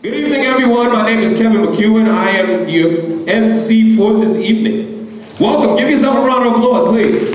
Good evening, everyone. My name is Kevin McEwen. I am your MC for this evening. Welcome. Give yourself a round of applause, please.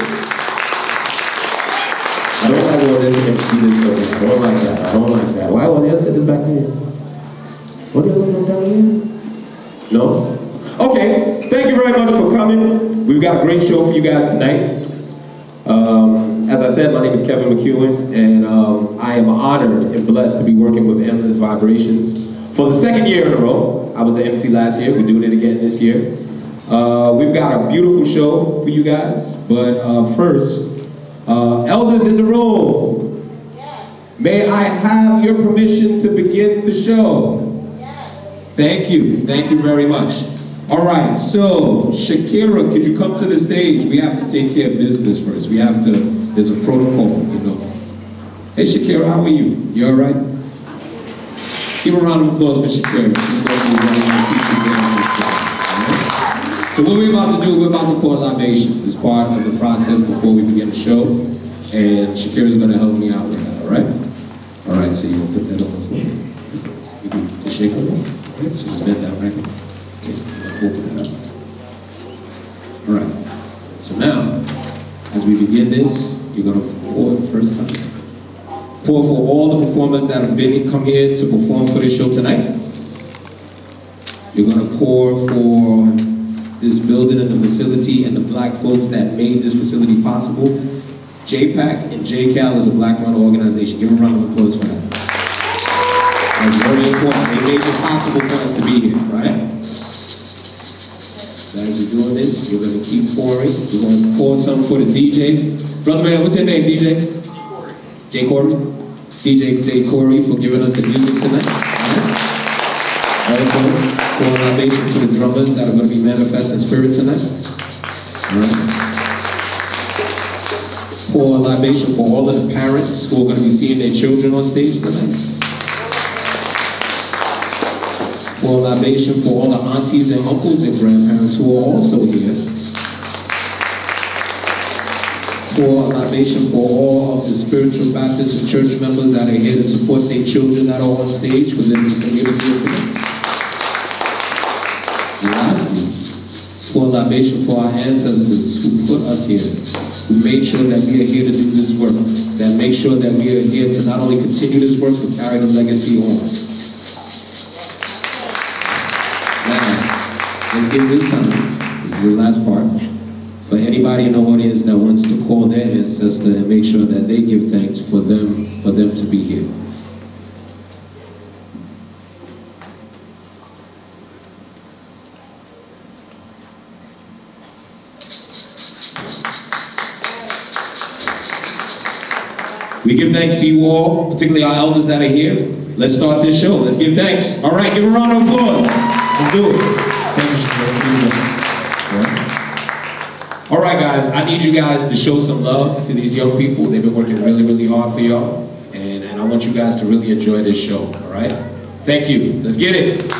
I don't like all this MC this over. I don't like that. I don't like that. Why all the other sitting back there? What are they down here? No? Okay. Thank you very much for coming. We've got a great show for you guys tonight. As I said, my name is Kevin McEwen, and I am honored and blessed to be working with Endless Vibrations for the second year in a row. I was an MC last year. We're doing it again this year. We've got a beautiful show for you guys, but first, elders in the room, may I have your permission to begin the show? Thank you. Thank you very much. All right, so Shakira, could you come to the stage? We have to take care of business first. We have to, there's a protocol, you know. Hey Shakira, how are you? You all right? Give a round of applause for Shakira. So what we're about to do, we're about to pour libations. It's part of the process before we begin the show. And Shakira's gonna help me out with that, all right? All right, so you'll put that on the floor. You can just shake it. Okay, so just bend that right. Okay. Open it up. All right. So now, as we begin this, you're going to pour the first time. Pour for all the performers that have come here to perform for the show tonight. You're going to pour for this building and the facility and the black folks that made this facility possible. JPAC and JCal is a black-run organization. Give a round of applause for that. That's very important. They made it possible for us to be here, right? As you're doing this, you're going to keep pouring. We're going to pour some for the DJs. Brother man, what's your name, DJ? Corey. J. Corey? DJ Corey for giving us the music tonight. Also, pour a libation for the drummers that are going to be manifesting spirit tonight. Alright. Pour a libation for all of the parents who are going to be seeing their children on stage tonight. For a libation for all the aunties and uncles and grandparents who are also here. For a libation for all of the spiritual Baptist and church members that are here to support their children that are on stage because they're here to do it. Lastly, for a libation for our ancestors who put us here, who made sure that we are here to do this work, that make sure that we are here to not only continue this work but carry the legacy on. Let's give this time, this is the last part, for anybody in the audience that wants to call their ancestor and make sure that they give thanks for them to be here. We give thanks to you all, particularly our elders that are here. Let's start this show. Let's give thanks. All right, give a round of applause. Let's do it. All right, guys, I need you guys to show some love to these young people. They've been working really, really hard for y'all, and I want you guys to really enjoy this show, all right? Thank you. Let's get it.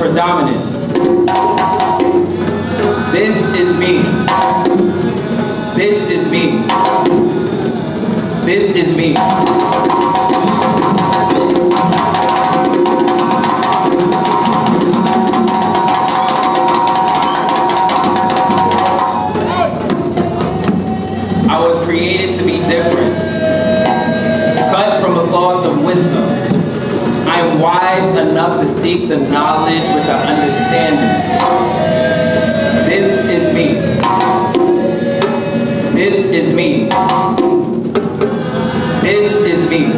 predominant. This is me. This is me. This is me. I was created to be different, cut from a cloth of wisdom. I am wise enough to seek the knowledge with the understanding. This is me. This is me. This is me.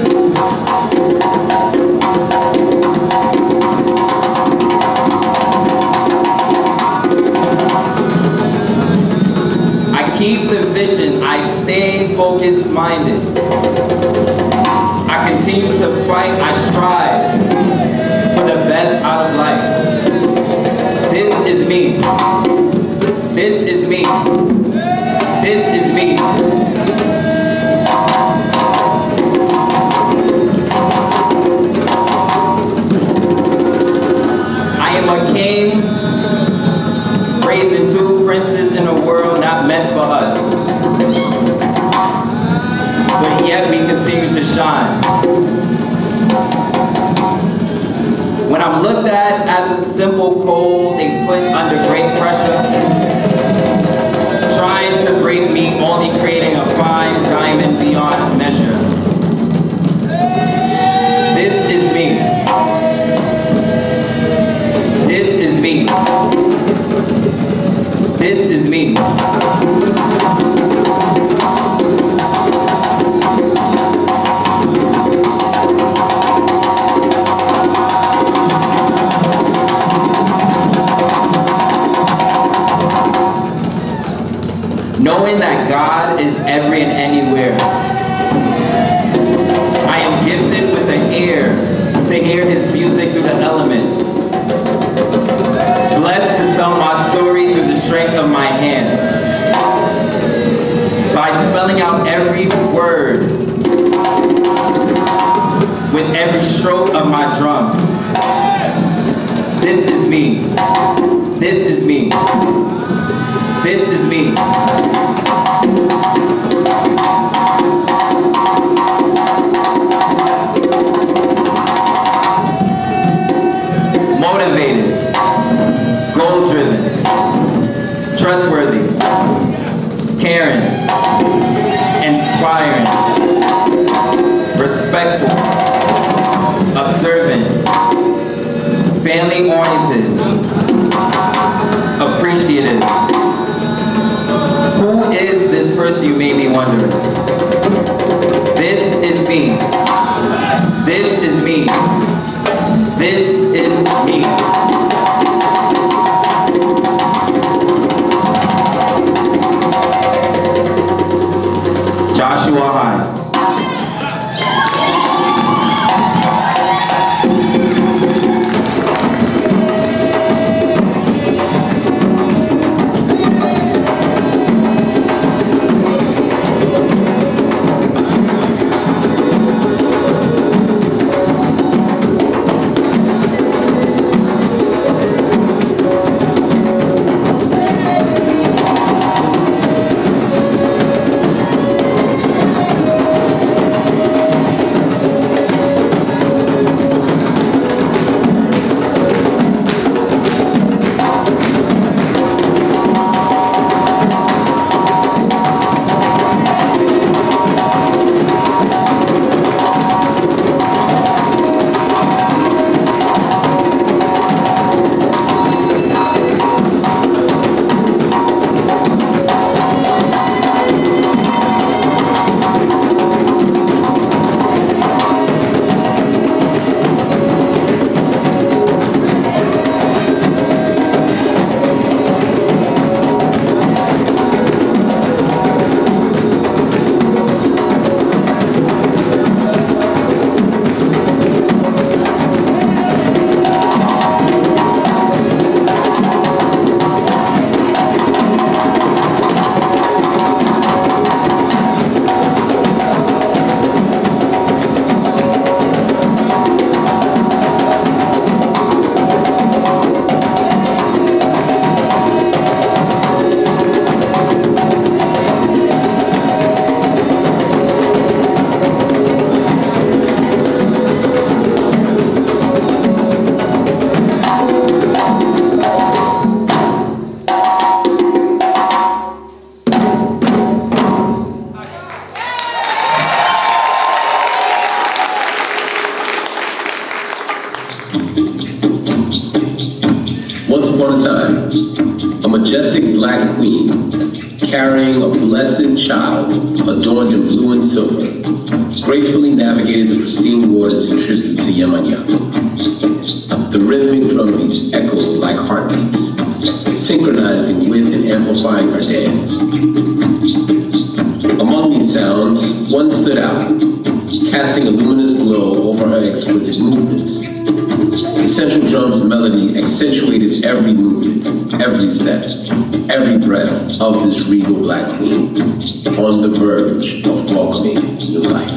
I keep the vision. I stay focused-minded. I continue to fight. I strive for the best out of life. This is me. This is me. This is me. I am a king, raising two princes in a world not meant for us. But yet we continue to shine. When I'm looked at as a simple coal they put under great pressure, trying to break me, only creating a fine diamond beyond measure. This is me. This is me. This is me. Knowing that God is every and anywhere. I am gifted with an ear to hear his music through the elements. Blessed to tell my story through the strength of my hand. By spelling out every word with every stroke of my drum. This is me. This is me. This is me. Motivated, goal-driven, trustworthy, caring, inspiring, respectful, observant, family-oriented, appreciative. Who is this person, you may be wondering? This is me. This is me. This is me. Joshua Hines. upon a time, a majestic black queen carrying a blessed child adorned in blue and silver gracefully navigated the pristine waters in tribute to Yemanya. The rhythmic drum beats echoed like heartbeats, synchronizing with and amplifying her dance. Among these sounds, one stood out, casting a luminous glow over her exquisite movements. The central drum's melody accentuated every movement, every step, every breath of this regal black queen on the verge of welcoming new life.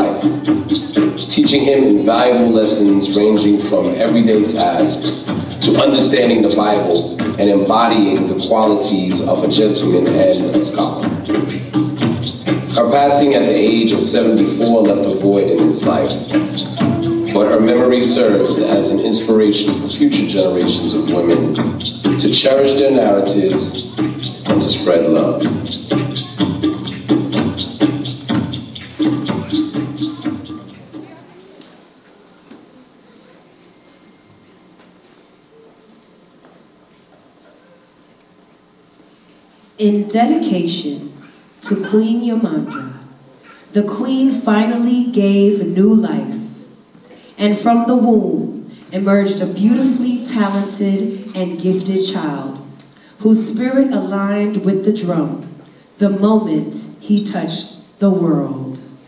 life, teaching him invaluable lessons ranging from everyday tasks to understanding the Bible and embodying the qualities of a gentleman and a scholar. Her passing at the age of 74 left a void in his life, but her memory serves as an inspiration for future generations of women to cherish their narratives and to spread love. In dedication to Queen Yamandra, the Queen finally gave new life, and from the womb emerged a beautifully talented and gifted child, whose spirit aligned with the drum the moment he touched the world.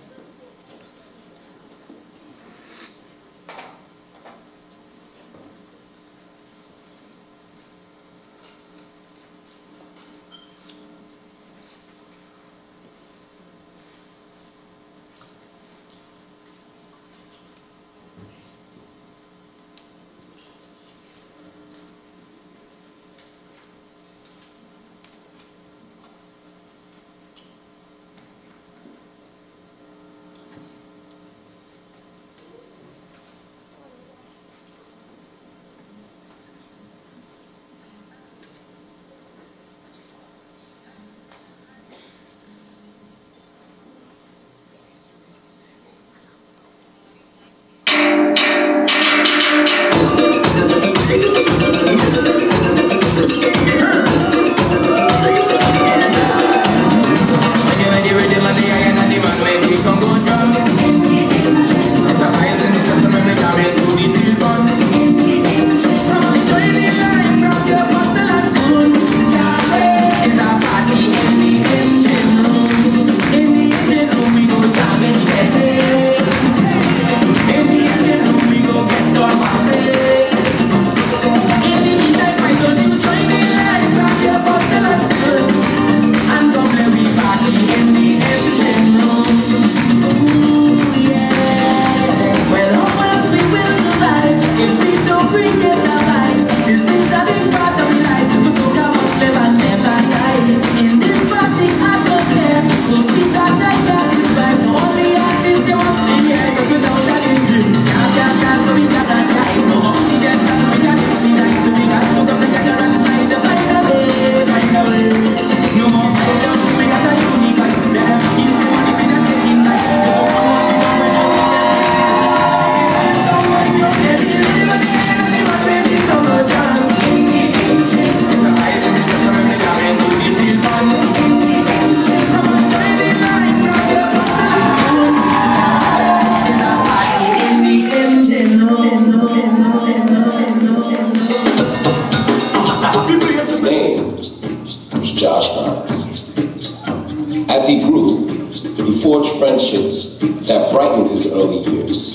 As he grew, he forged friendships that brightened his early years.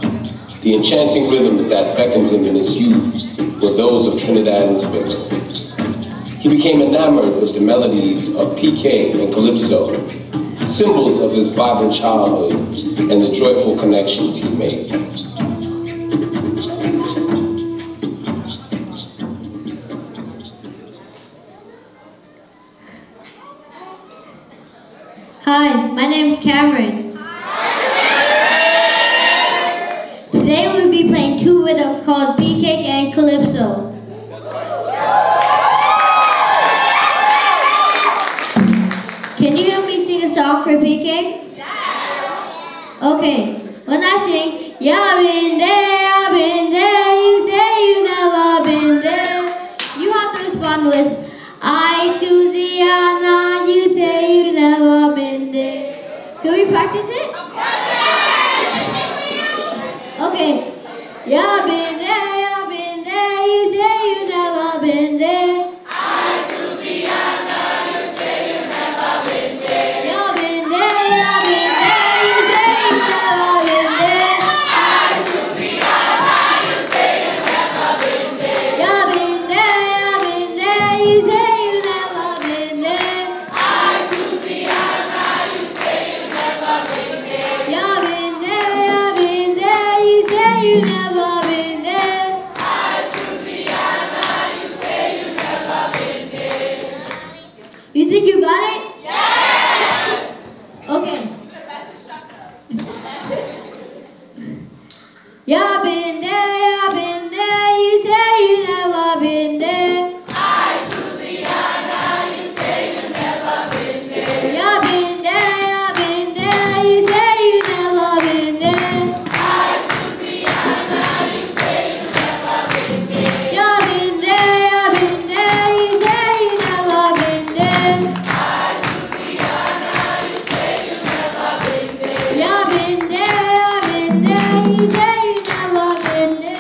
The enchanting rhythms that beckoned him in his youth were those of Trinidad and Tobago. He became enamored with the melodies of PK and Calypso, symbols of his vibrant childhood and the joyful connections he made. Hi, my name's Cameron. Today we'll be playing two rhythms called P-Cake and Calypso. Can you help me sing a song for P-Cake? Okay, when I sing, yeah, I've been there, you say you never been there. You have to respond with, I, Susiana, you say you never been there. Can we practice it? Okay. Yeah, I've been there, you say you never been there. I, Susiana, you say you never been there. Yeah, I've been there, you say you never been there. I, Susiana, you say you never been there. Yeah, I've been there, you say you never been there. I, Susiana, you say you never been there. Yeah, I've been you never been there. You think you got it? Yes! Okay. Yeah, I've been there, you say you never been there. Hi, Susiana, you say you never been there. Yeah, I've been there, you say you never been there. Hi, Susiana, you say you never been there. Yeah, I've been there, you say you never been there. Hi, Susiana, you say you never been there. Yeah, I've been there, you say you never been there.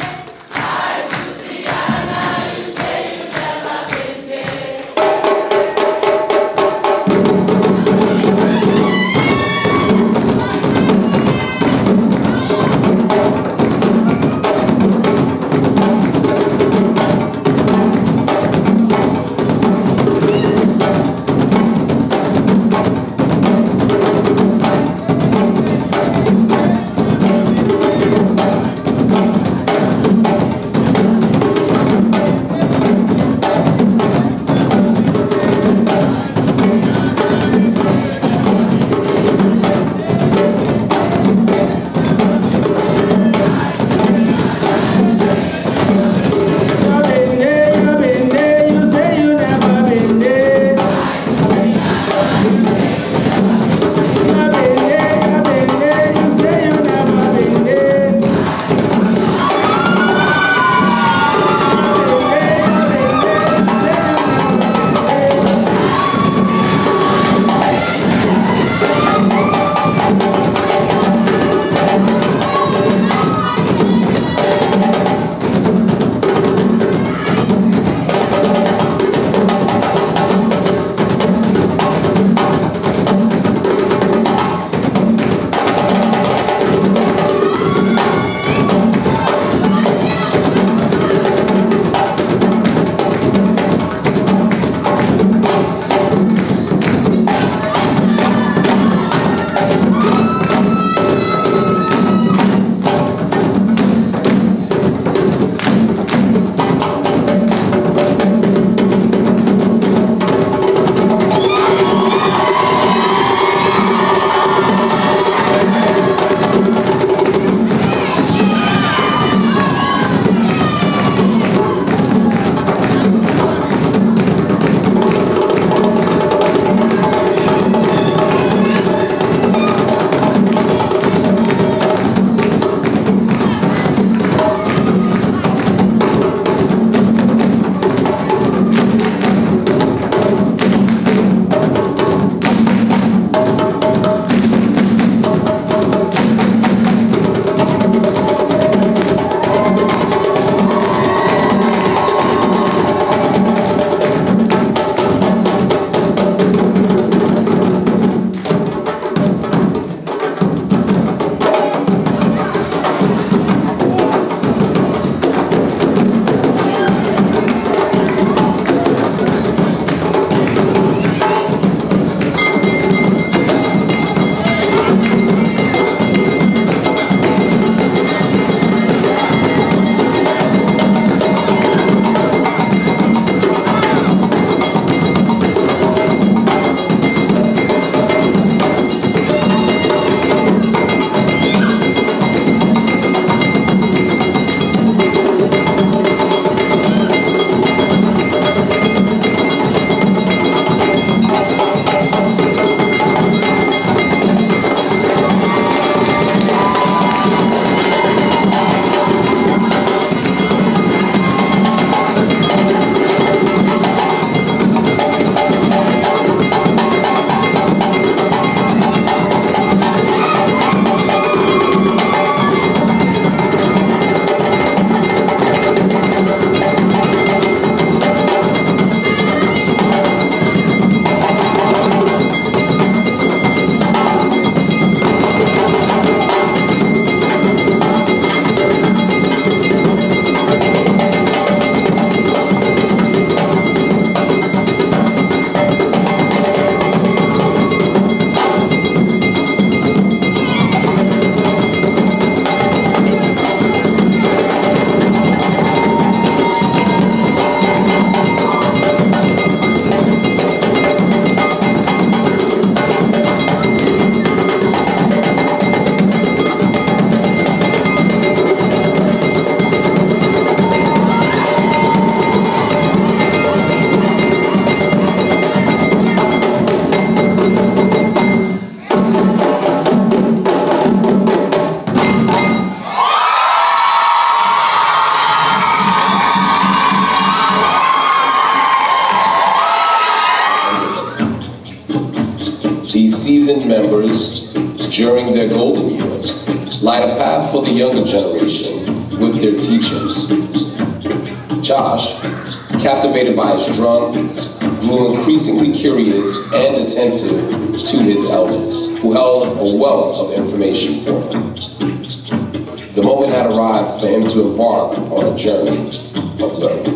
light a path for the younger generation with their teachers. Josh, captivated by his drum, grew increasingly curious and attentive to his elders, who held a wealth of information for him. The moment had arrived for him to embark on a journey of learning.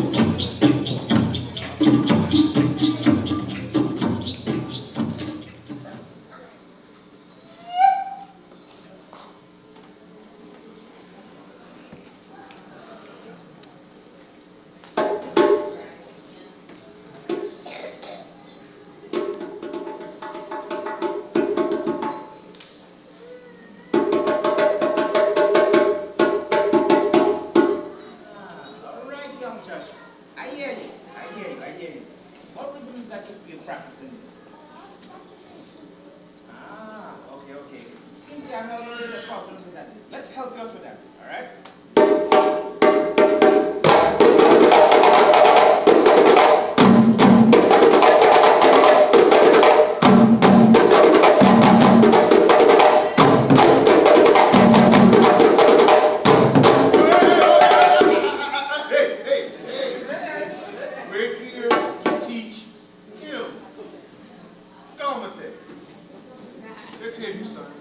Let's help you out with that, all right? Let's hear you, son.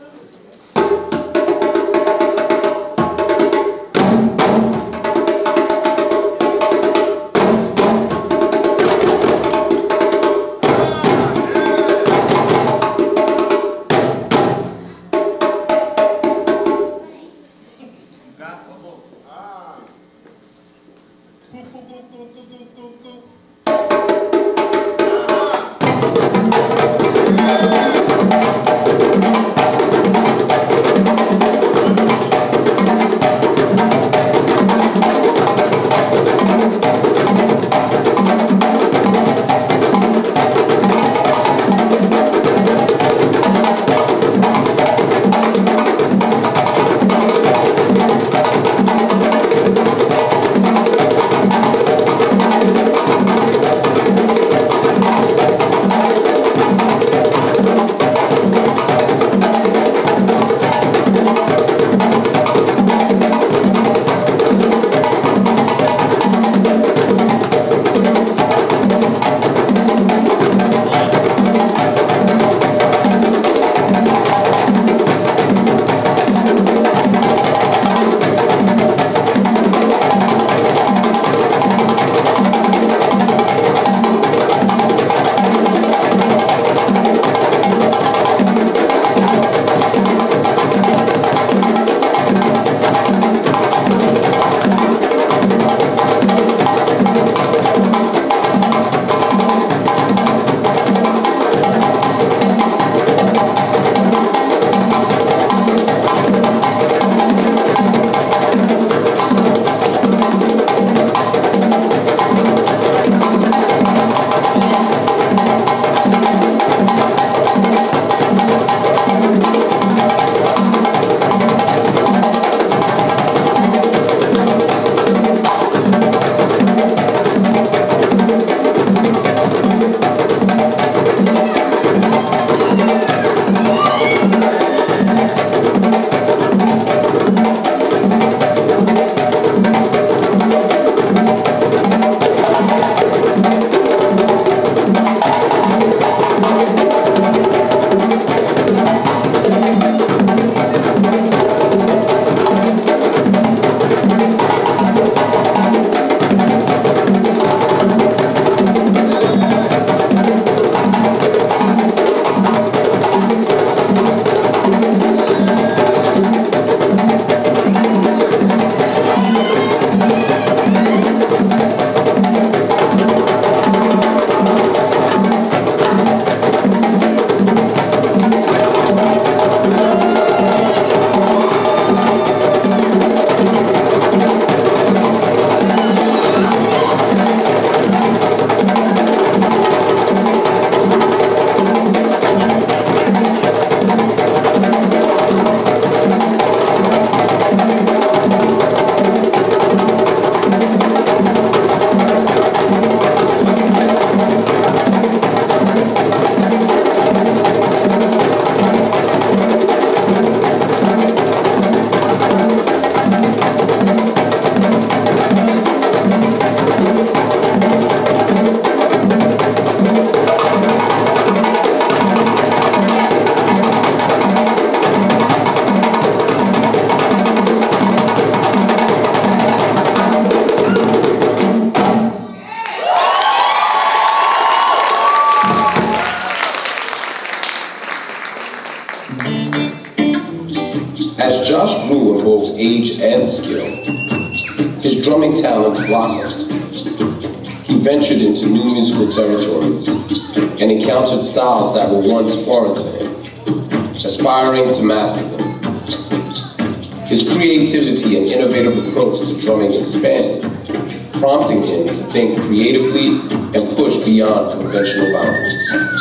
age and skill, his drumming talents blossomed. He ventured into new musical territories and encountered styles that were once foreign to him, aspiring to master them. His creativity and innovative approach to drumming expanded, prompting him to think creatively and push beyond conventional boundaries.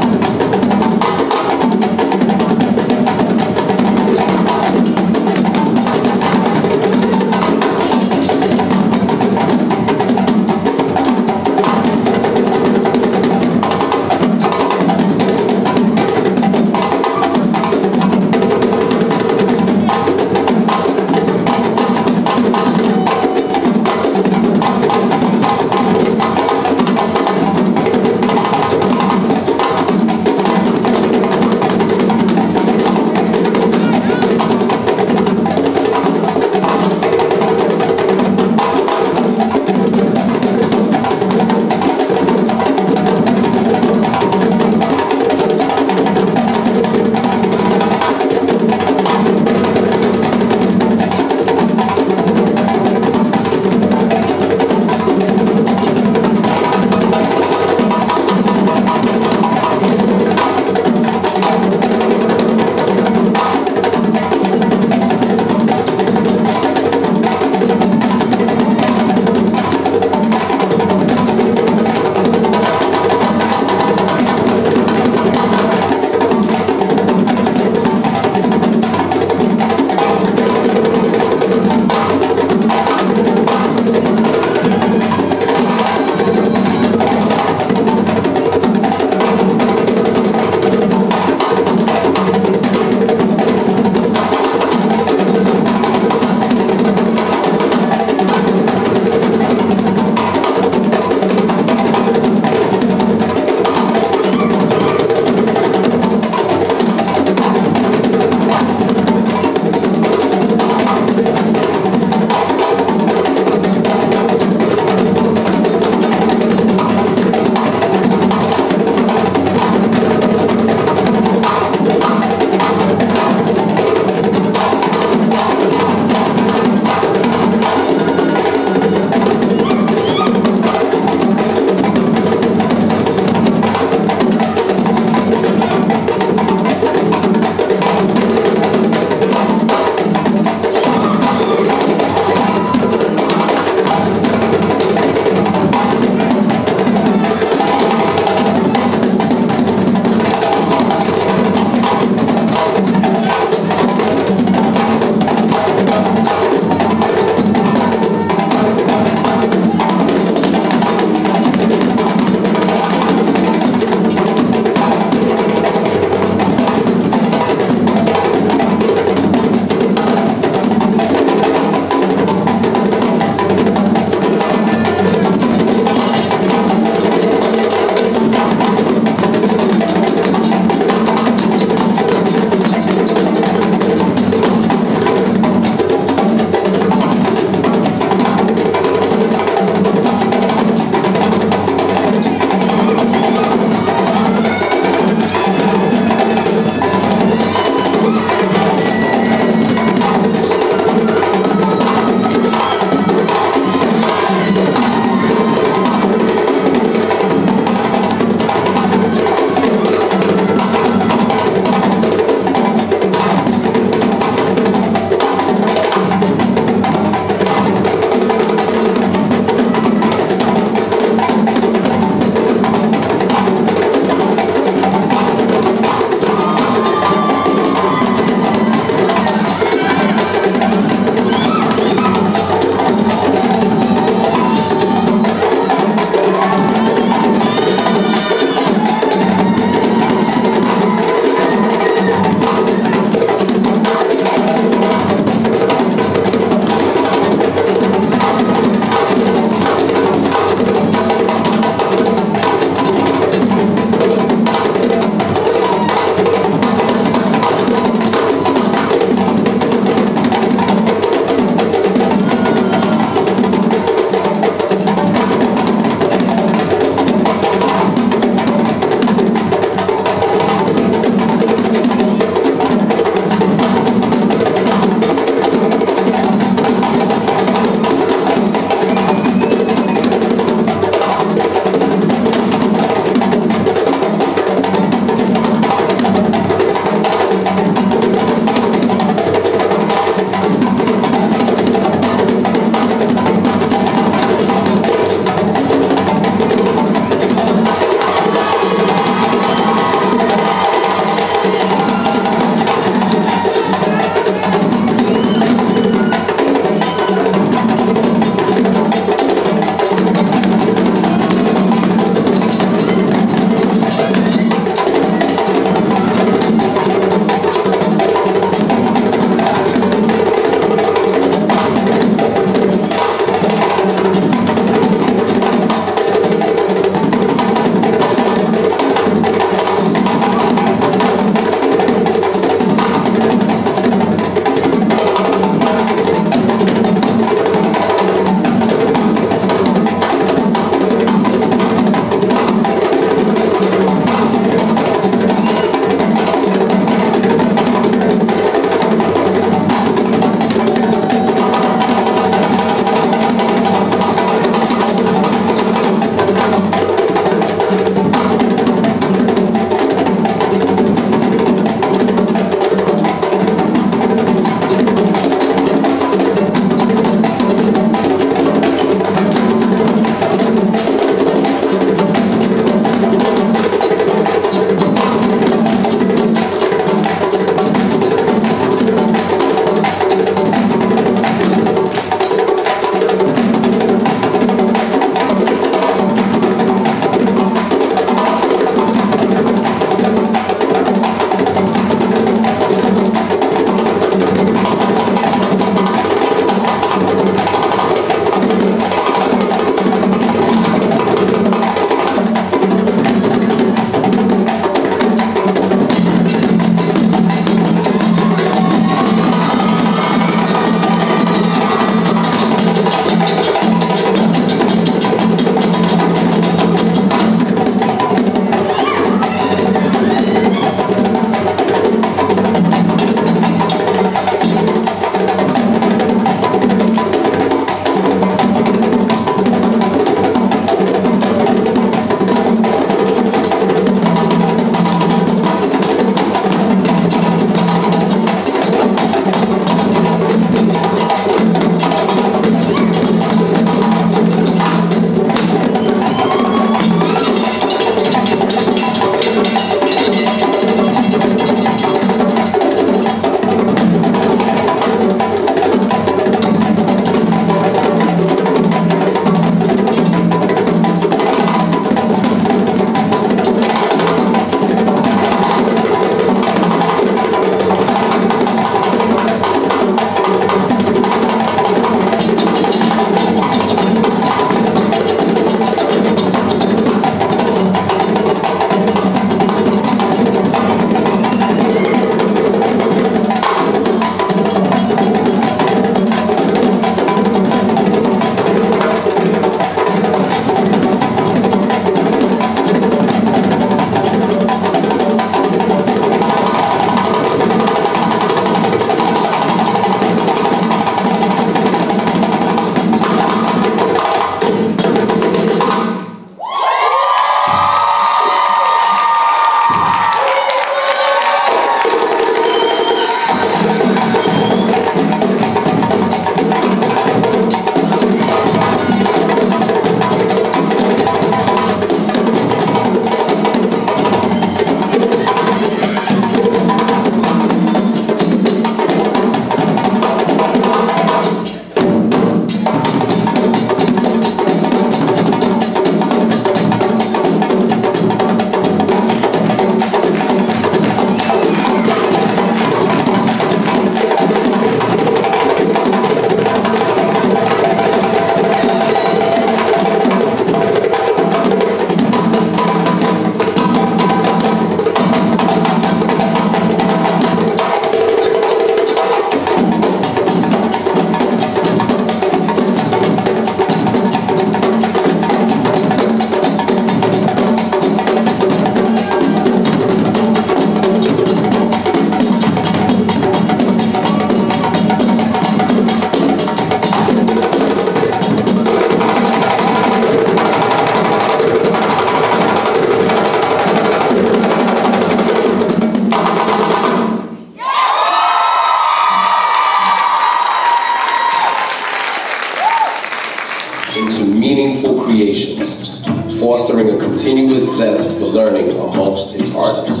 continuous zest for learning amongst its artists.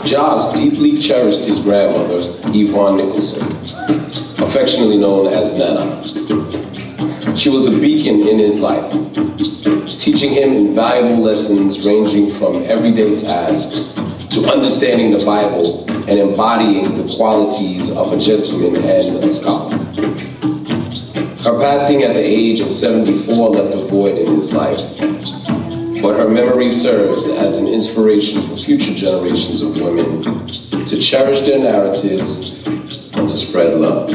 Giles deeply cherished his grandmother, Yvonne Nicholson, affectionately known as Nana. She was a beacon in his life, teaching him invaluable lessons ranging from everyday tasks to understanding the Bible and embodying the qualities of a gentleman and a scholar. Her passing at the age of 74 left a void in his life, but her memory serves as an inspiration for future generations of women to cherish their narratives and to spread love.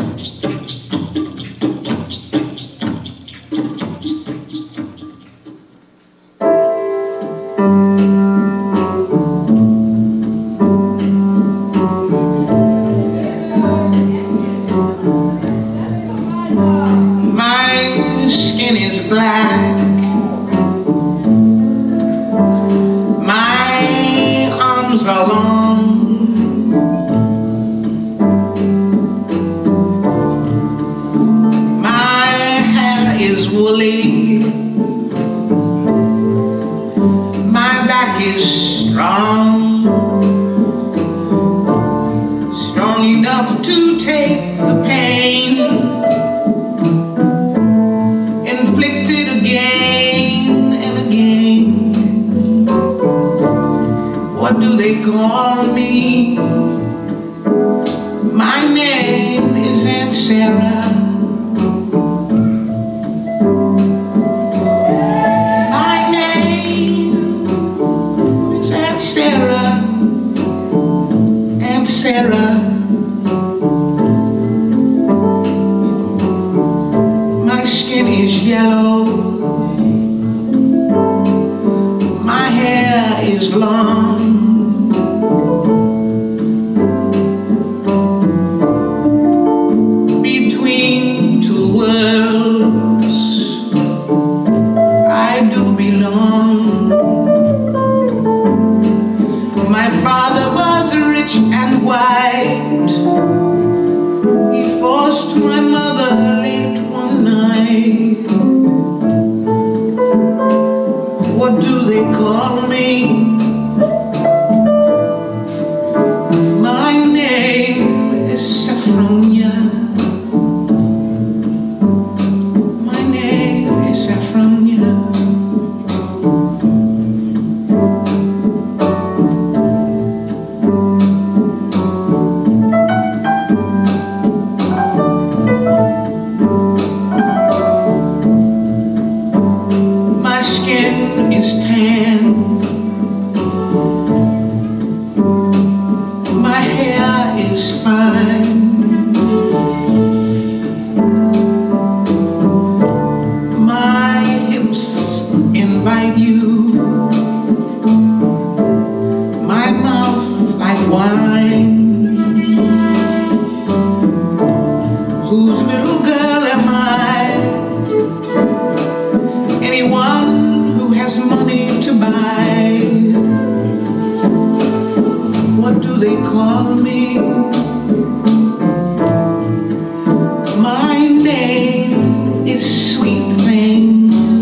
My skin is black. My arms are long. My hair is woolly. My back is strong. Strong enough to take the pain inflicted again and again. What do they call me? My name is Aunt Sarah. My name is Aunt Sarah. Aunt Sarah. My skin is yellow. My hair is long. Between two worlds, I do belong. My father was rich and white. He forced my mother late one night. What do they call me? My name is Saffronia. My name is Saffronia. My skin is tan. My hair is fine. My hips invite you. My mouth like wine. Whose little girl am I? Anyone who has money to buy. What do they call me? My name is Sweet Thing.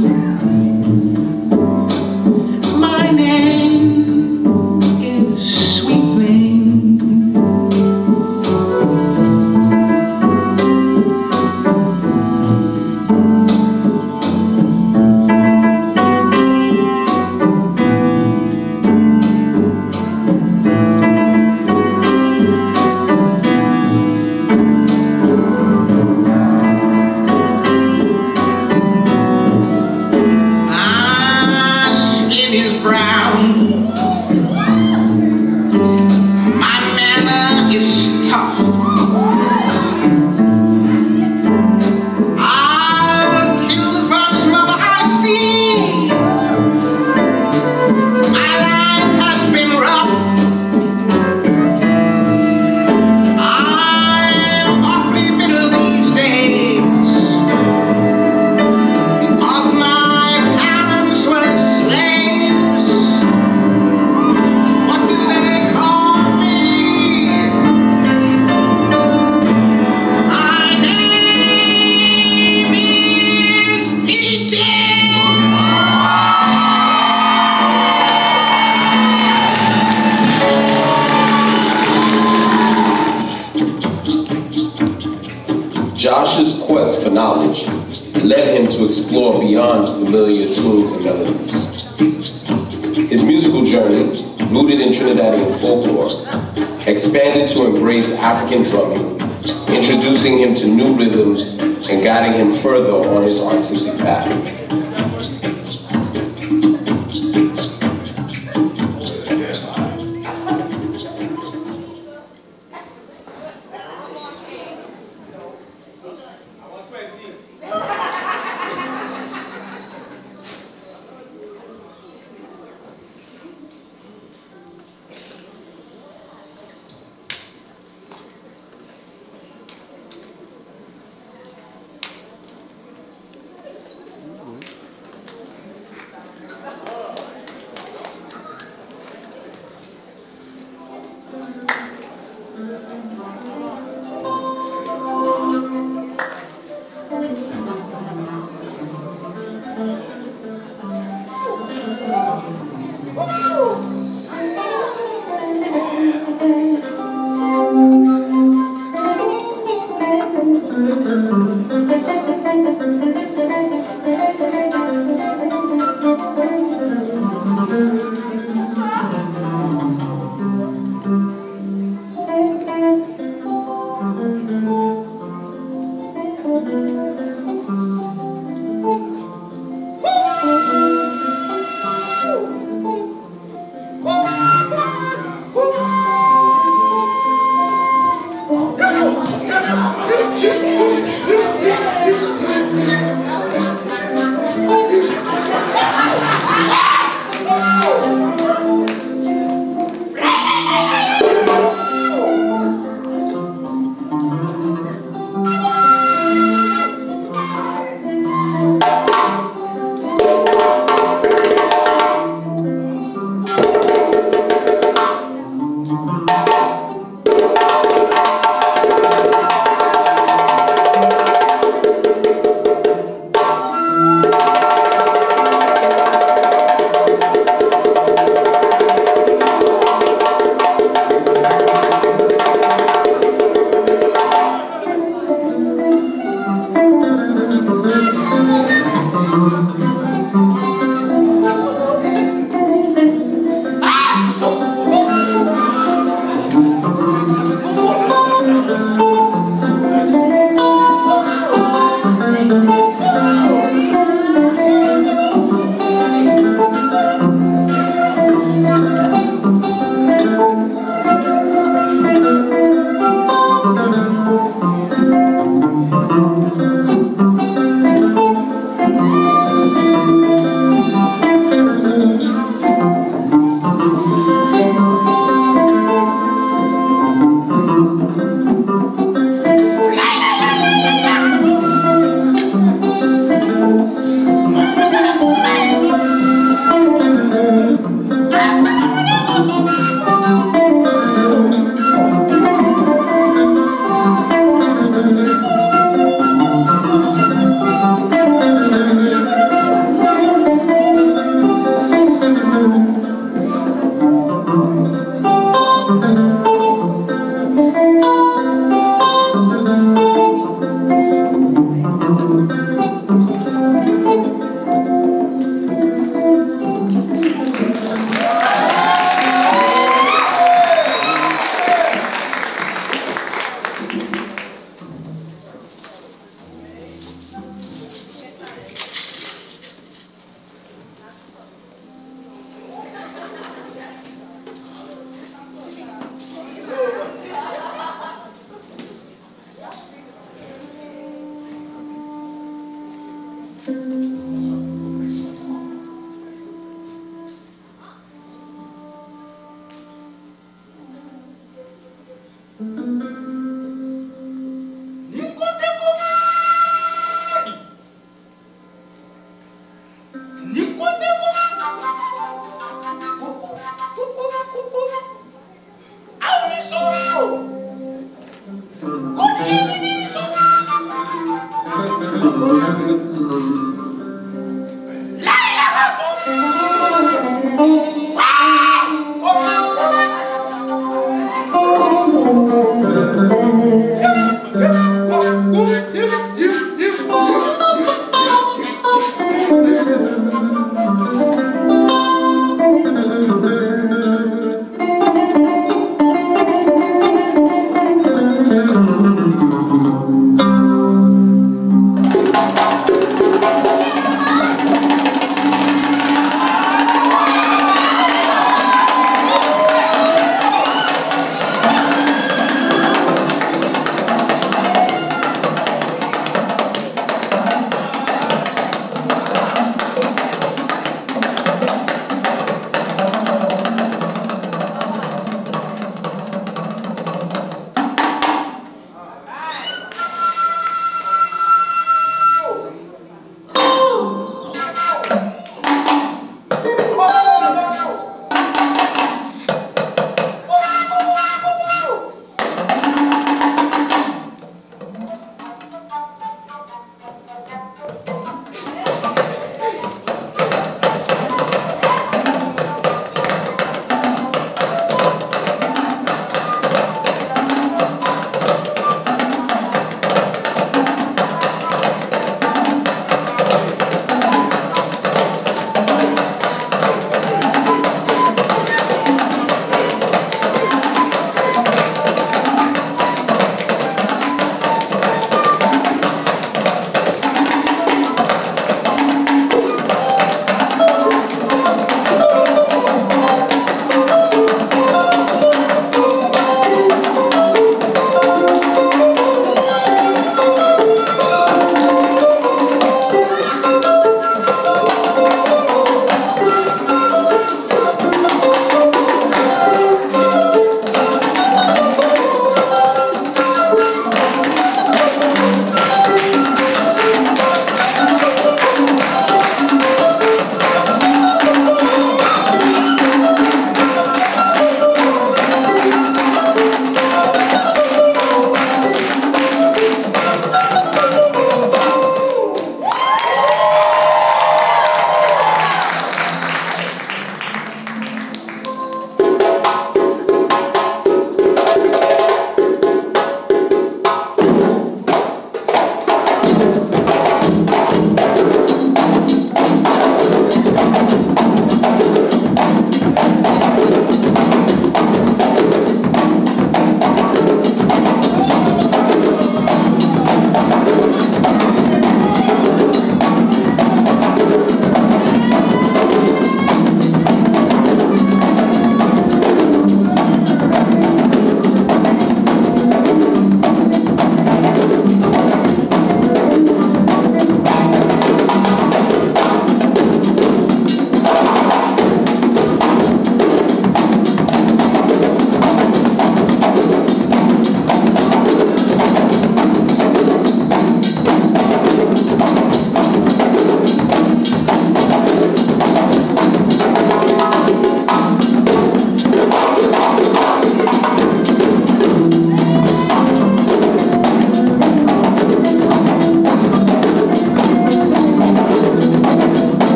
My name is Sweet Thing. Josh's quest for knowledge led him to explore beyond familiar tunes and melodies. His musical journey, rooted in Trinidadian folklore, expanded to embrace African drumming, introducing him to new rhythms and guiding him further on his artistic path.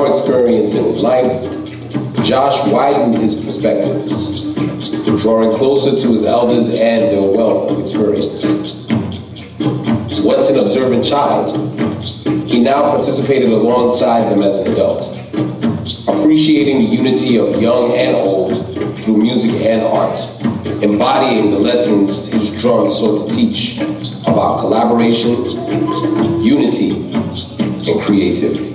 experience in his life, Josh widened his perspectives, drawing closer to his elders and their wealth of experience. Once an observant child, he now participated alongside them as an adult, appreciating the unity of young and old through music and art, embodying the lessons his drum sought to teach about collaboration, unity, and creativity.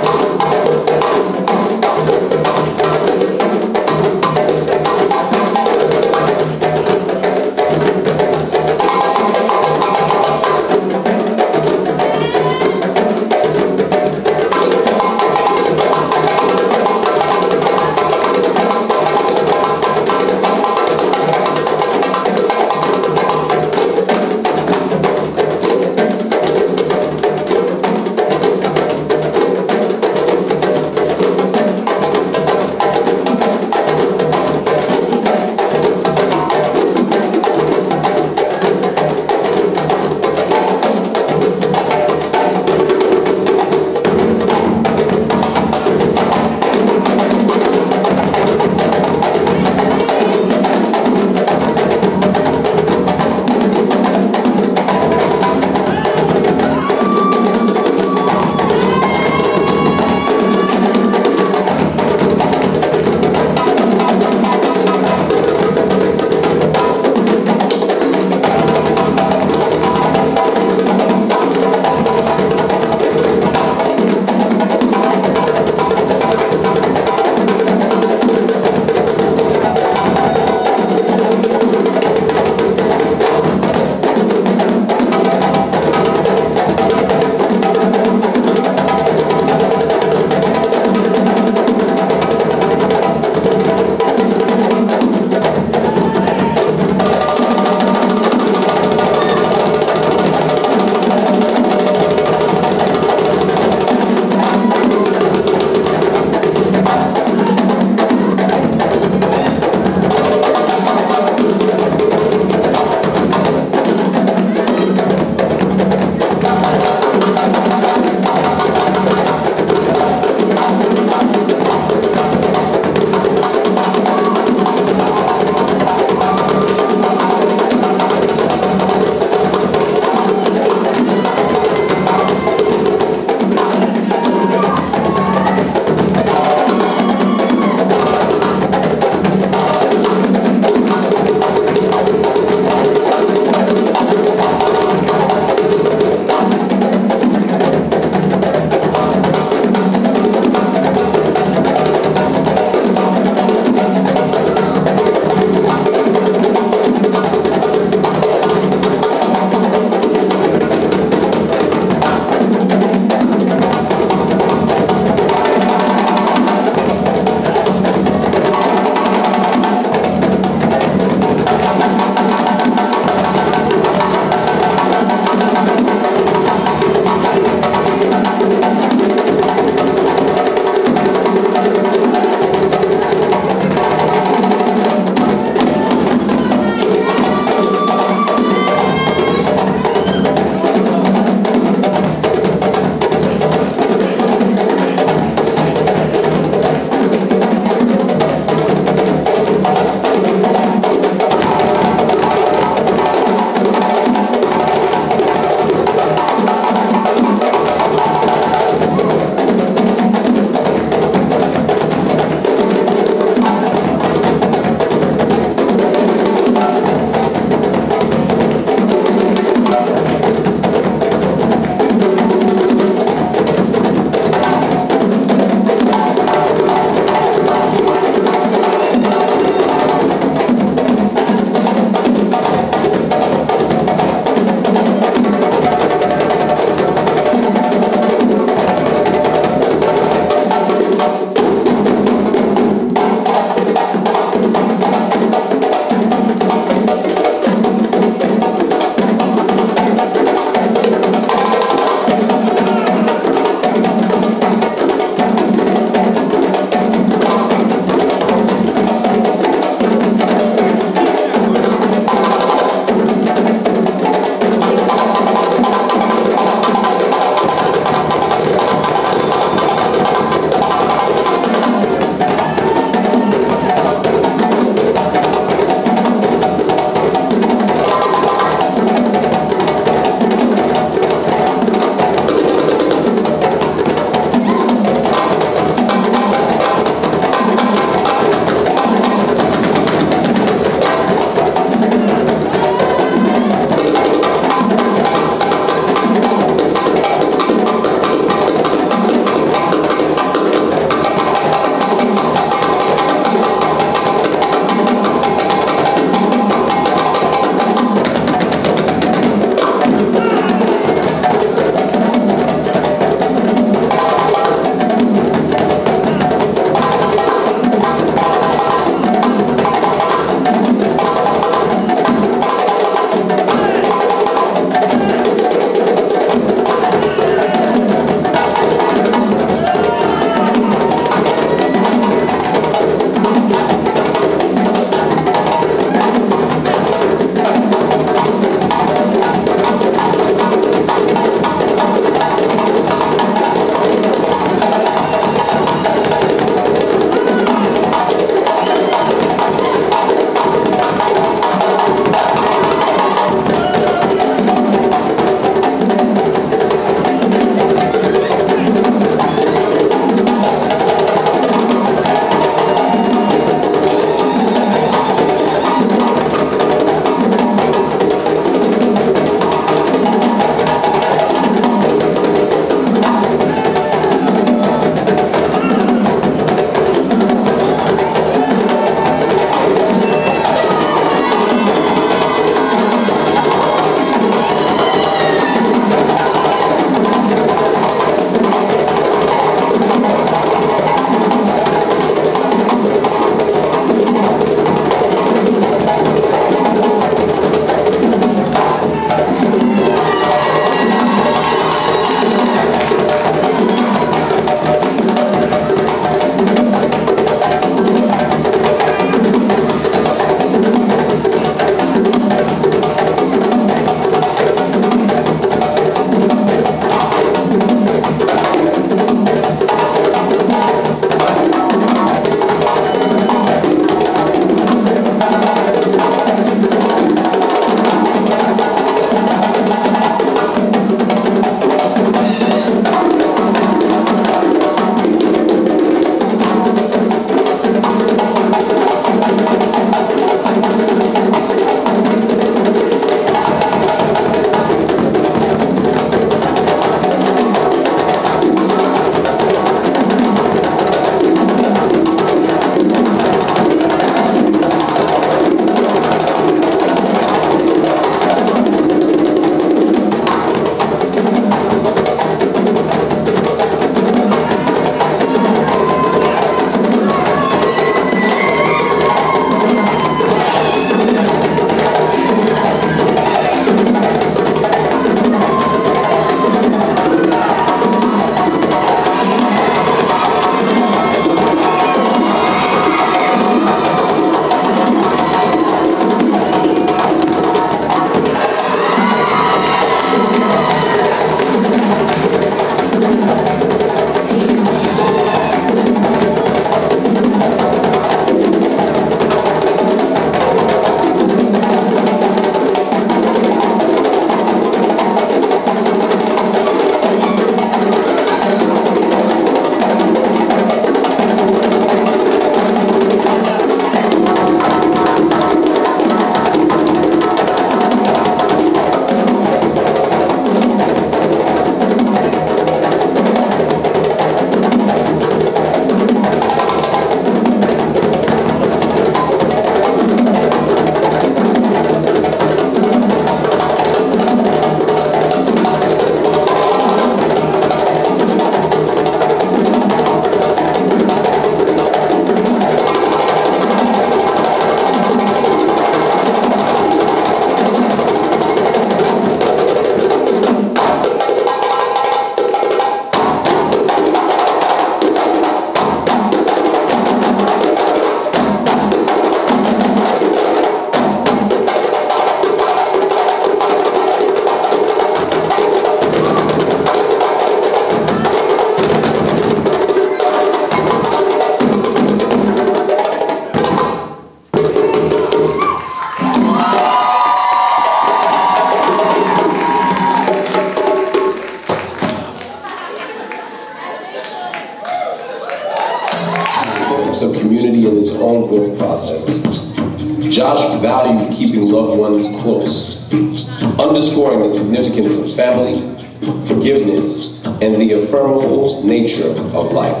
growth process. Josh valued keeping loved ones close, underscoring the significance of family, forgiveness, and the ephemeral nature of life.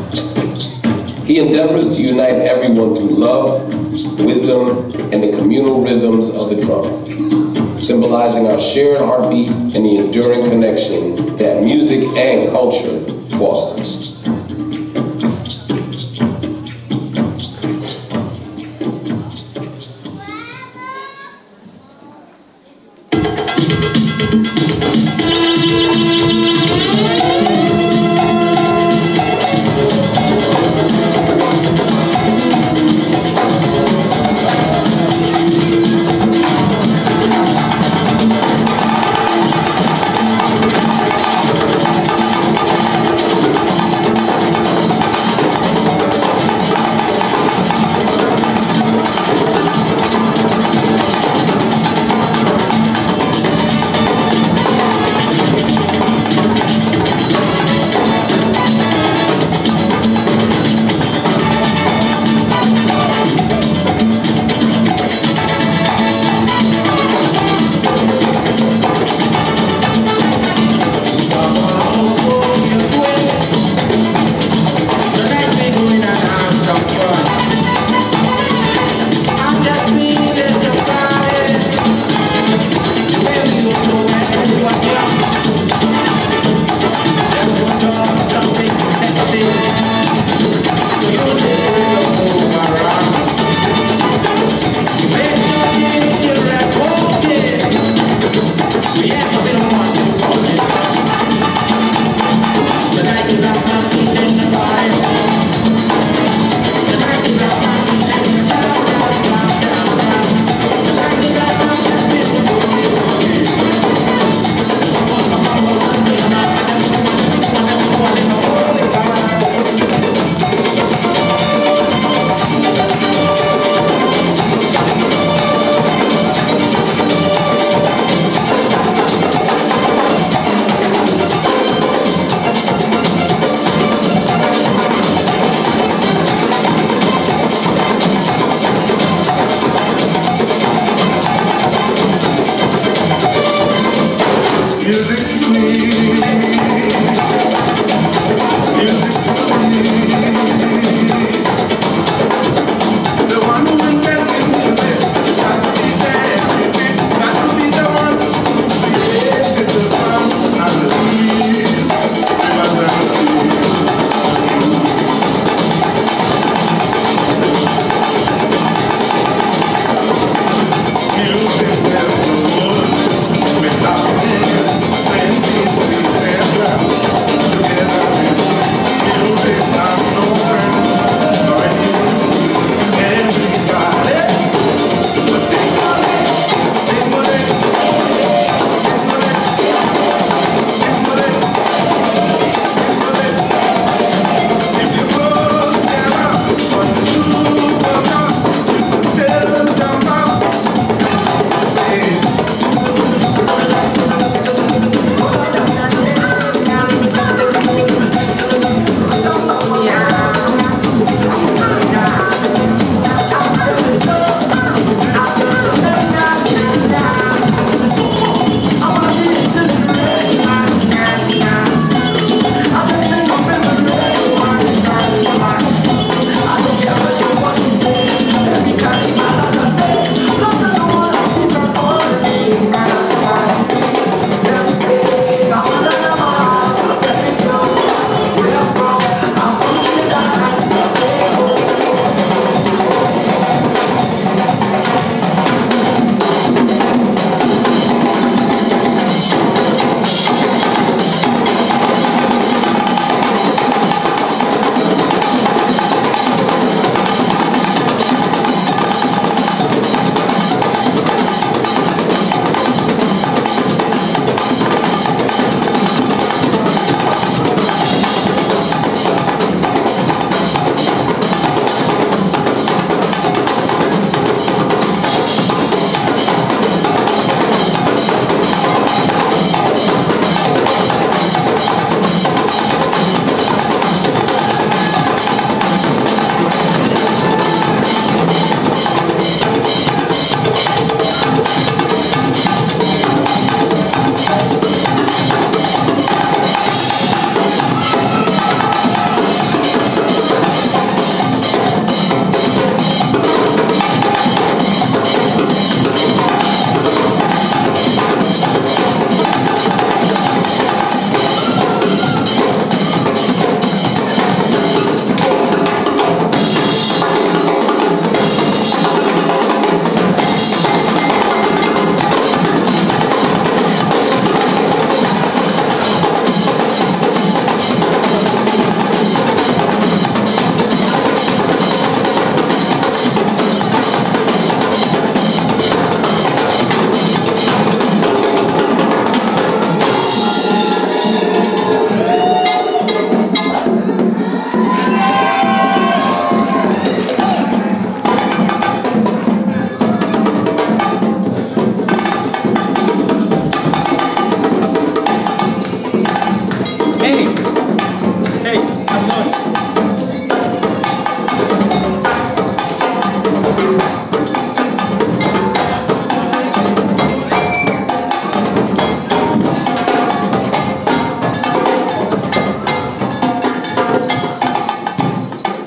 He endeavors to unite everyone through love, wisdom, and the communal rhythms of the drum, symbolizing our shared heartbeat and the enduring connection that music and culture fosters. When peace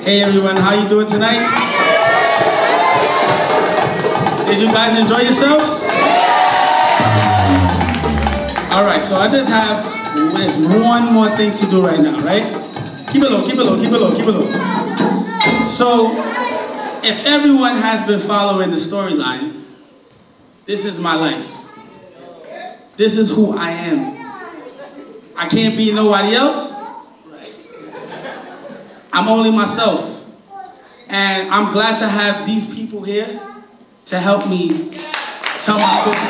Hey everyone, how you doing tonight? Did you guys enjoy yourselves? Alright, so I just have there's one more thing to do right now, right? Keep it low, keep it low, keep it low, keep it low. So, if everyone has been following the storyline, this is my life. This is who I am. I can't be nobody else. I'm only myself. And I'm glad to have these people here to help me tell my story.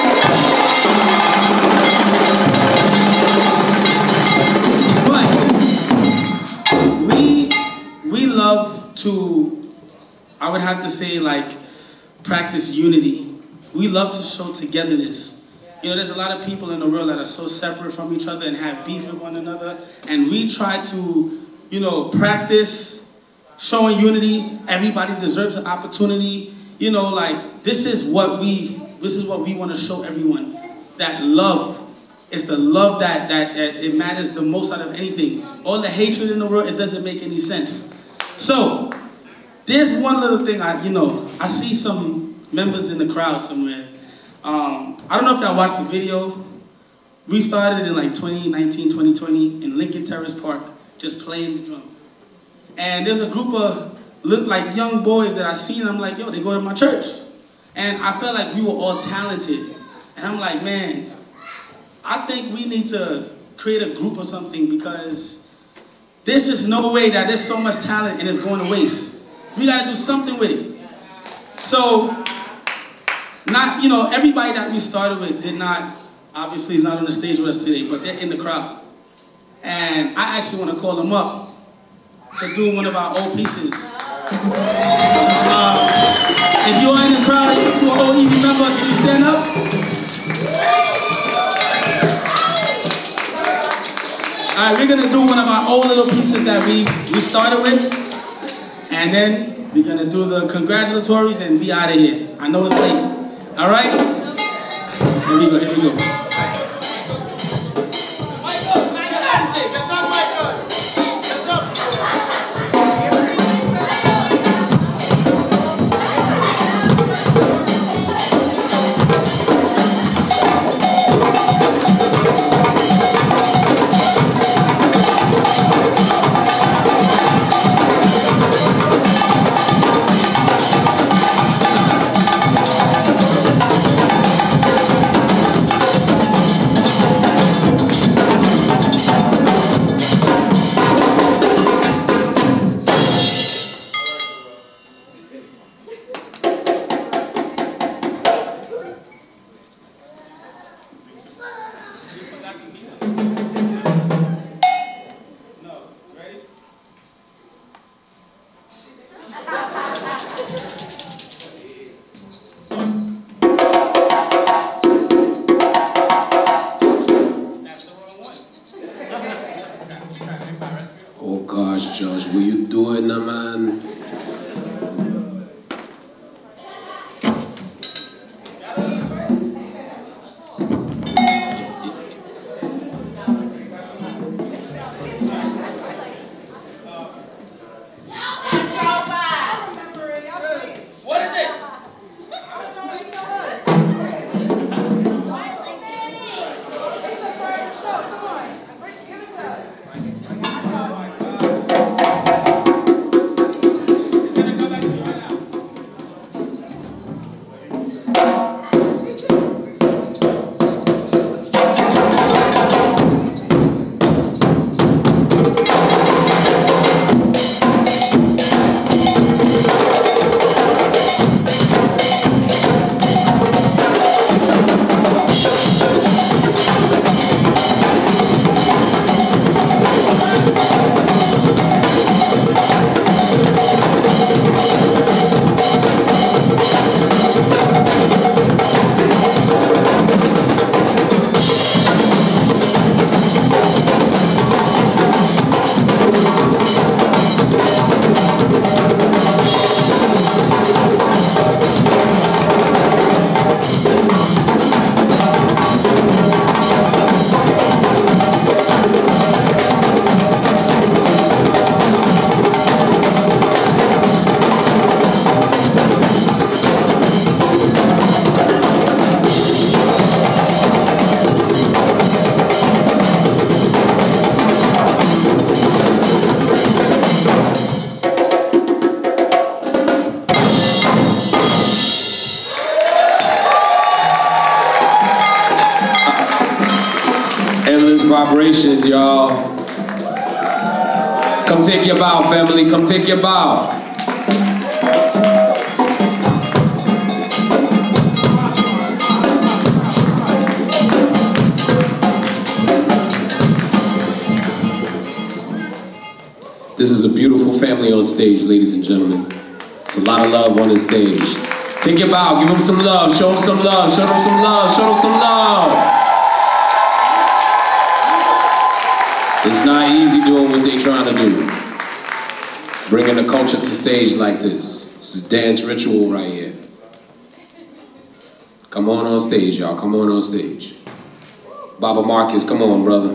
But we love to, I would have to say, like, practice unity. We love to show togetherness. You know, there's a lot of people in the world that are so separate from each other and have beef with one another. And we try to, you know, practice showing unity. Everybody deserves an opportunity. You know, like, this is what we want to show everyone. That love is the love that it matters the most out of anything. All the hatred in the world, it doesn't make any sense. So, there's one little thing I see some members in the crowd somewhere. I don't know if y'all watched the video. We started in like 2019, 2020 in Lincoln Terrace Park, just playing the drums. And there's a group of look like young boys that I see, and I'm like, yo, they go to my church. And I felt like we were all talented. And I'm like, man, I think we need to create a group or something, because there's just no way that there's so much talent and it's going to waste. We got to do something with it. So, not, you know, everybody that we started with did not, obviously is not on the stage with us today, but they're in the crowd. And I actually want to call them up to do one of our old pieces. If you are in the crowd, if you're an old EV member, can you stand up? Alright, we're going to do one of our old little pieces that we started with. And then we're going to do the congratulatories and be out of here. I know it's late. Alright? Here we go, here we go. Oh gosh, Josh, will you do it now, man? operations, y'all. Come take your bow, family. Come take your bow. This is a beautiful family on stage, ladies and gentlemen. It's a lot of love on this stage. Take your bow, give them some love, show them some love, show them some love, show them some love. It's not easy doing what they're trying to do. Bringing the culture to stage like this. This is dance ritual right here. Come on stage, y'all, come on stage. Baba Marcus, come on, brother.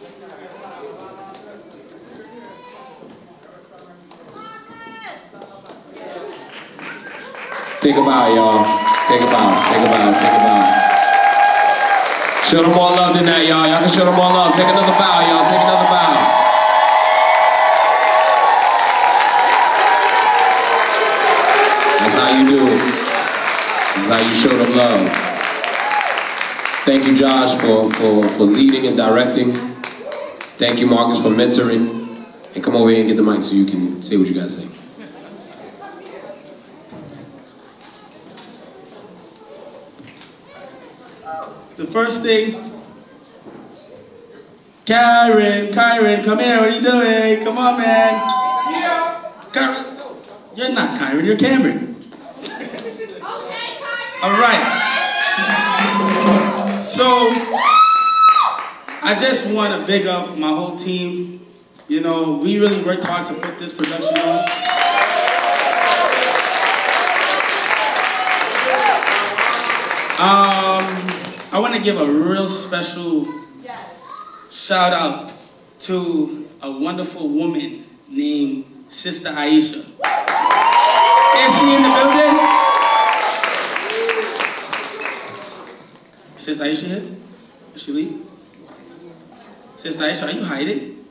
Take a bow, y'all. Take a bow, take a bow, take a bow. Show them all love tonight, y'all. Y'all can show them all love. Take another bow, y'all. Take another bow. That's how you do it. That's how you show them love. Thank you, Josh, for leading and directing. Thank you, Marcus, for mentoring. And come over here and get the mic so you can say what you gotta say. The first thing, Kyron, come here, what are you doing? Come on, man. Yeah. Kyron, you're not Kyron, you're Cameron. Okay, Kyron. All right. So, I just want to big up my whole team. You know, we really worked hard to put this production on. I want to give a real special shout out to a wonderful woman named Sister Aisha. Is she in the building? Sister Aisha here? Did she leave? Sister Aisha, are you hiding?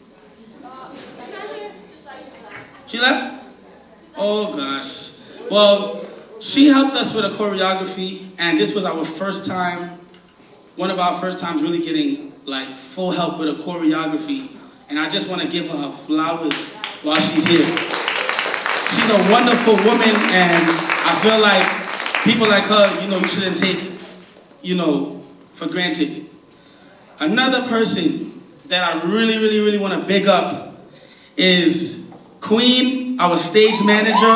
She left? Oh gosh. Well, she helped us with a choreography, and this was our first time, one of our first times really getting like full help with a choreography. And I just want to give her her flowers while she's here. She's a wonderful woman, and I feel like people like her, you know, we shouldn't take, you know, for granted. Another person that I really want to big up is Queen, our stage manager.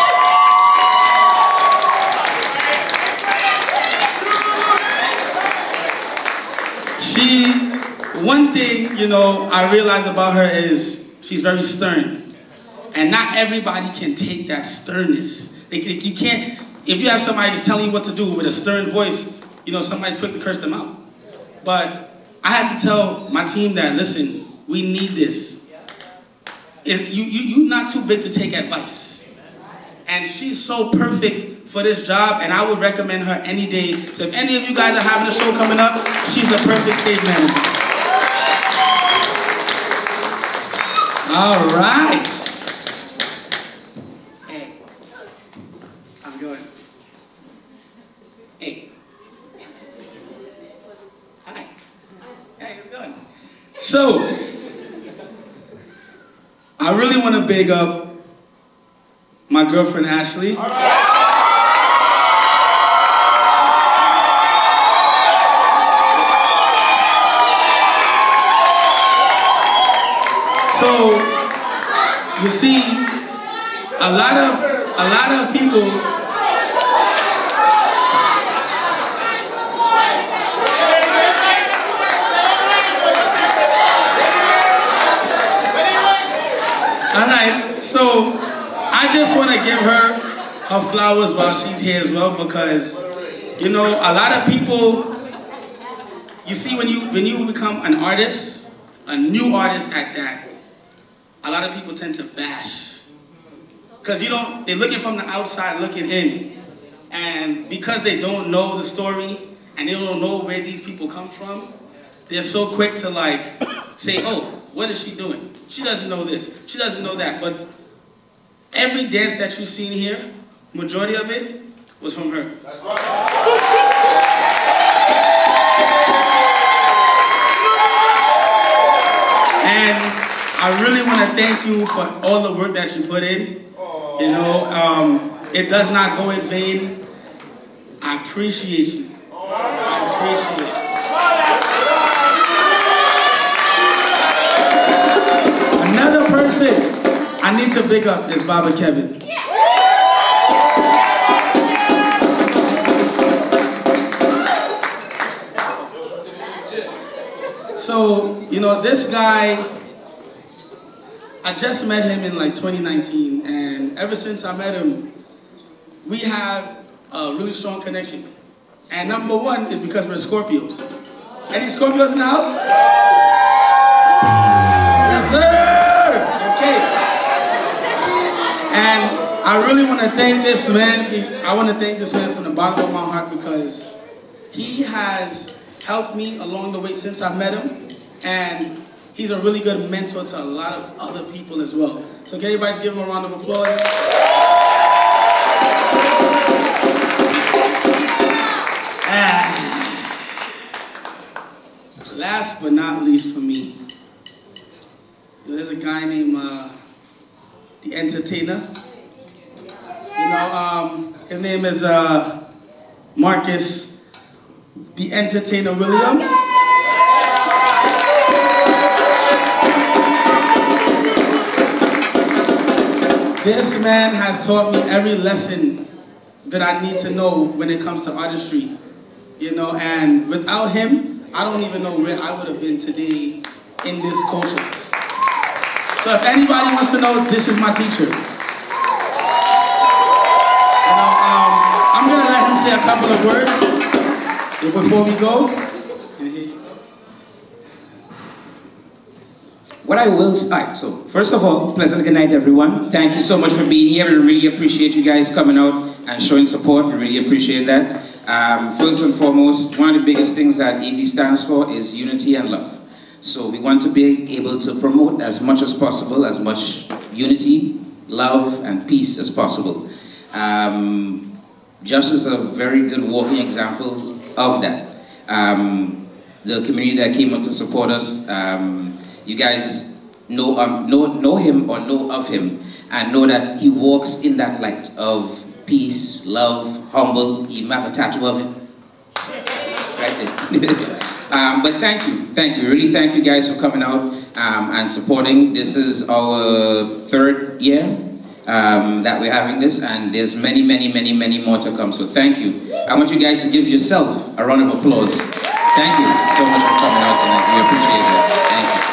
One thing, you know, I realize about her is she's very stern. And not everybody can take that sternness. You can't, if you have somebody just telling you what to do with a stern voice, you know, somebody's quick to curse them out. But I had to tell my team that, listen, we need this. You're not too big to take advice. And she's so perfect for this job, and I would recommend her any day. So if any of you guys are having a show coming up, she's the perfect stage manager. All right. Hey, how's it going? Hey. Hi. Hey, how's it going? So, I really want to big up my girlfriend, Ashley. All right. So, you see, a lot of people. All right, so I just want to give her her flowers while she's here as well, because, you know, a lot of people, you see, when you become an artist, a new artist at that, a lot of people tend to bash, because they're looking from the outside looking in, and because they don't know the story and they don't know where these people come from, they're so quick to like say, oh, what is she doing? She doesn't know this, she doesn't know that. But every dance that you've seen here, majority of it was from her. That's right. I really want to thank you for all the work that you put in. You know, it does not go in vain. I appreciate you. I appreciate it. Another person I need to big up is Baba Kevin. So, you know, this guy, I just met him in like 2019, and ever since I met him, we have a really strong connection. And number one is because we're Scorpios. Any Scorpios in the house? Yes, sir! Okay. And I really want to thank this man. I want to thank this man from the bottom of my heart because he has helped me along the way since I met him. And he's a really good mentor to a lot of other people as well. So can everybody just give him a round of applause? Last but not least for me, there's a guy named The Entertainer. You know, his name is Marcus The Entertainer Williams. This man has taught me every lesson that I need to know when it comes to artistry, you know, and without him, I don't even know where I would have been today in this culture. So if anybody wants to know, this is my teacher. You know, I'm gonna let him say a couple of words before we go. What I will start, so first of all, pleasant good night everyone. Thank you so much for being here. We really appreciate you guys coming out and showing support. We really appreciate that. First and foremost, one of the biggest things that AV stands for is unity and love. So we want to be able to promote as much as possible, as much unity, love, and peace as possible. Josh is a very good walking example of that. The community that came up to support us, you guys know him or know of him and know that he walks in that light of peace, love, humble. He might have a tattoo of it. Right there. But thank you. Really thank you guys for coming out and supporting. This is our third year that we're having this, and there's many more to come. So thank you. I want you guys to give yourself a round of applause. Thank you so much for coming out tonight. We appreciate it. Thank you.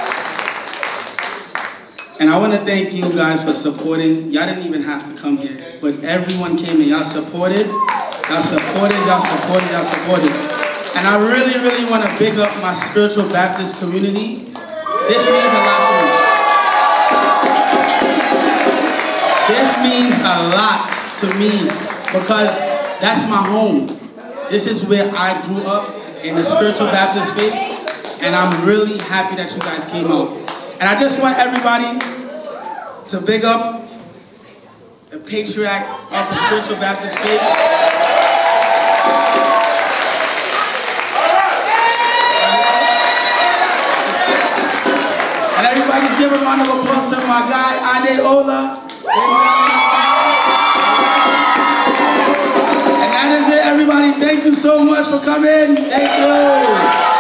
And I want to thank you guys for supporting. Y'all didn't even have to come here, but everyone came and y'all supported. Y'all supported. And I really want to big up my Spiritual Baptist community. This means a lot to me. This means a lot to me because that's my home. This is where I grew up in the Spiritual Baptist faith, and I'm really happy that you guys came out. And I just want everybody to big up the patriarch of the Spiritual Baptist faith. And everybody give a round of applause to my guy, Adeola. And that is it, everybody. Thank you so much for coming. Thank you.